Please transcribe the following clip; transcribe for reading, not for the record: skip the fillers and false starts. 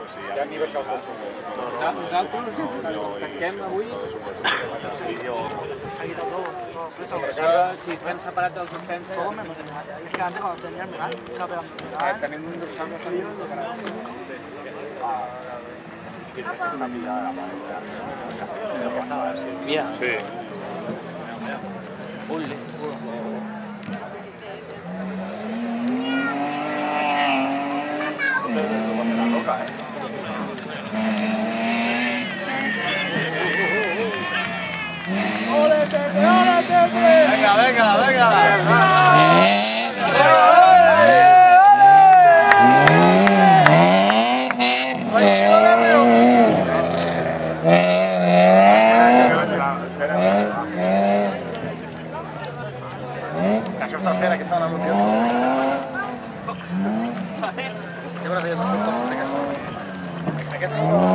Hi ha nivell que Nosaltres tanquem avui Seguido todo si es ven separat dels defenses. todo menos de medalla. Y es que antes cuando tenía el medal, cada medal, Tenim un dorsal molt Mira. Sí. Ule. Venga, venga, venga. Això està fent aquesta de la bloqueó. Jo crec que hi ha més coses d'aquesta. Aquests són